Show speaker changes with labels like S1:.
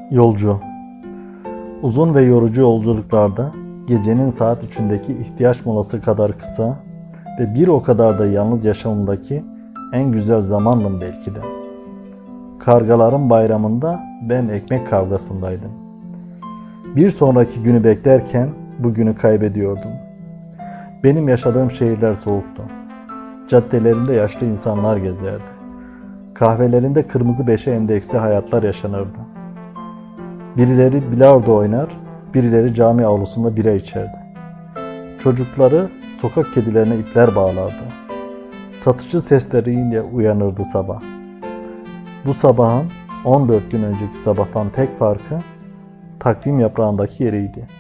S1: Yolcu. Uzun ve yorucu yolculuklarda gecenin saat 3'ündeki ihtiyaç molası kadar kısa ve bir o kadar da yalnız yaşamımdaki en güzel zamandım belki de. Kargaların bayramında ben ekmek kavgasındaydım. Bir sonraki günü beklerken bugünü kaybediyordum. Benim yaşadığım şehirler soğuktu. Caddelerinde yaşlı insanlar gezerdi. Kahvelerinde kırmızı beşe endeksli hayatlar yaşanırdı. Birileri bilardo oynar, birileri cami avlusunda bira içerdi. Çocukları sokak kedilerine ipler bağlardı. Satıcı sesleriyle uyanırdı sabah. Bu sabahın 14 gün önceki sabahtan tek farkı takvim yaprağındaki yeriydi.